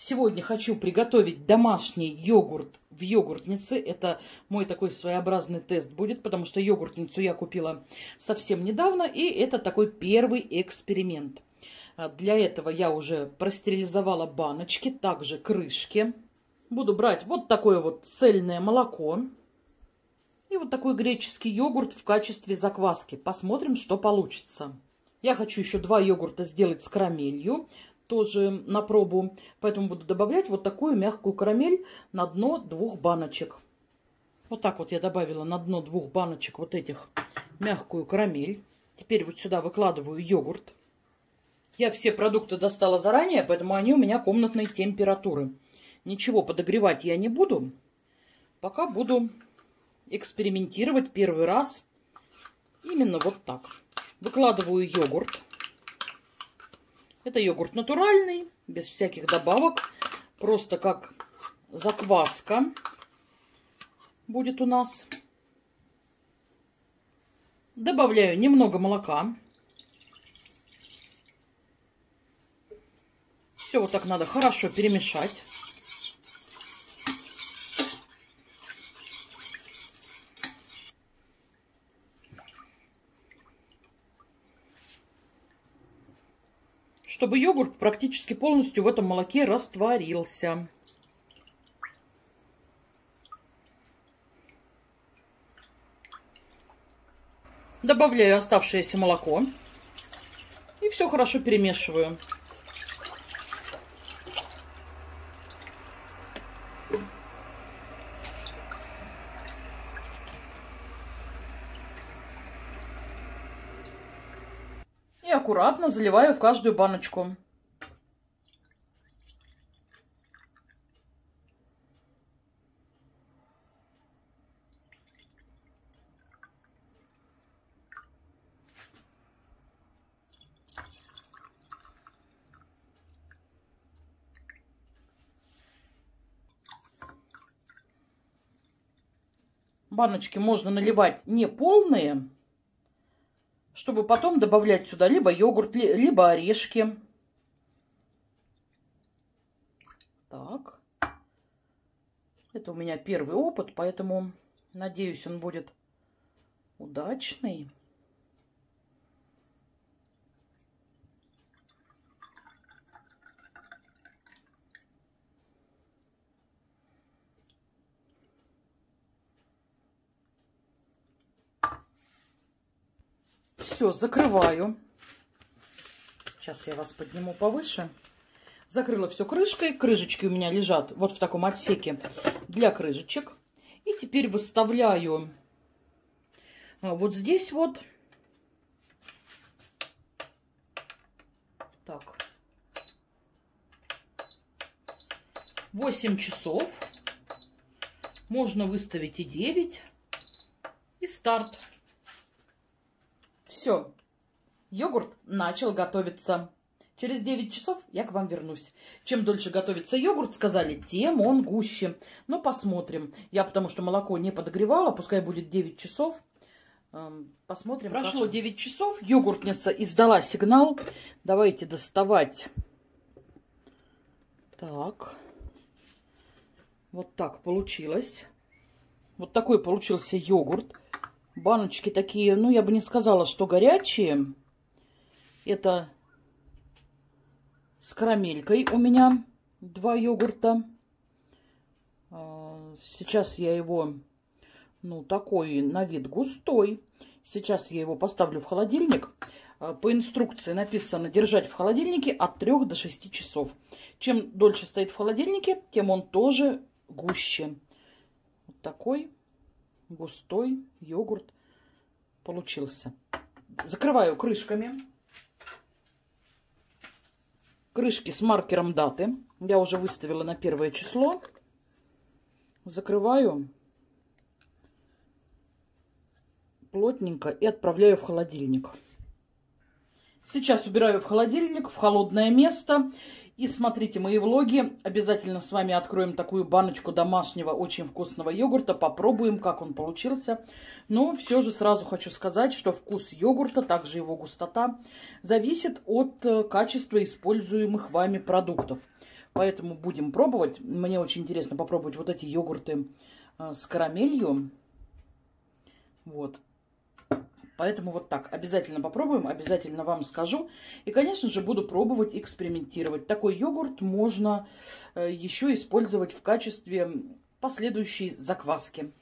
Сегодня хочу приготовить домашний йогурт в йогуртнице. Это мой такой своеобразный тест будет, потому что йогуртницу я купила совсем недавно, и это такой первый эксперимент. Для этого я уже простерилизовала баночки, также крышки. Буду брать вот такое вот цельное молоко и вот такой греческий йогурт в качестве закваски. Посмотрим, что получится. Я хочу еще 2 йогурта сделать с карамелью, тоже на пробу, поэтому буду добавлять вот такую мягкую карамель на дно 2 баночек. Вот так вот я добавила на дно 2 баночек вот этих мягкую карамель. Теперь вот сюда выкладываю йогурт. Я все продукты достала заранее, поэтому они у меня комнатной температуры. Ничего подогревать я не буду. Пока буду экспериментировать первый раз именно вот так. Выкладываю йогурт. Это йогурт натуральный, без всяких добавок. Просто как закваска будет у нас. Добавляю немного молока. Все вот так надо хорошо перемешать. Чтобы йогурт практически полностью в этом молоке растворился. Добавляю оставшееся молоко. И все хорошо перемешиваю. И аккуратно заливаю в каждую баночку. Баночки можно наливать не полные, чтобы потом добавлять сюда либо йогурт, либо орешки. Так. Это у меня первый опыт, поэтому надеюсь, он будет удачный. Все, закрываю. Сейчас я вас подниму повыше. Закрыла все крышкой. Крышечки у меня лежат вот в таком отсеке для крышечек. И теперь выставляю вот здесь вот. Так. 8 часов. Можно выставить и 9. И старт. Все, йогурт начал готовиться. Через 9 часов я к вам вернусь. Чем дольше готовится йогурт, сказали, тем он гуще. Но посмотрим. Я потому что молоко не подогревала, пускай будет 9 часов. Посмотрим. Прошло 9 часов, йогуртница издала сигнал. Давайте доставать. Так. Вот так получилось. Вот такой получился йогурт. Баночки такие, ну, я бы не сказала, что горячие. Это с карамелькой у меня 2 йогурта. Сейчас я его, ну, такой на вид густой. Сейчас я его поставлю в холодильник. По инструкции написано держать в холодильнике от 3 до 6 часов. Чем дольше стоит в холодильнике, тем он тоже гуще. Вот такой густой йогурт получился. Закрываю крышками. Крышки с маркером даты. Я уже выставила на 1 число. Закрываю плотненько и отправляю в холодильник. Сейчас убираю в холодильник, в холодное место. И смотрите мои влоги. Обязательно с вами откроем такую баночку домашнего очень вкусного йогурта. Попробуем, как он получился. Но все же сразу хочу сказать, что вкус йогурта, также его густота, зависит от качества используемых вами продуктов. Поэтому будем пробовать. Мне очень интересно попробовать вот эти йогурты с карамелью. Вот. Поэтому вот так. Обязательно попробуем, обязательно вам скажу. И, конечно же, буду пробовать, экспериментировать. Такой йогурт можно еще использовать в качестве последующей закваски.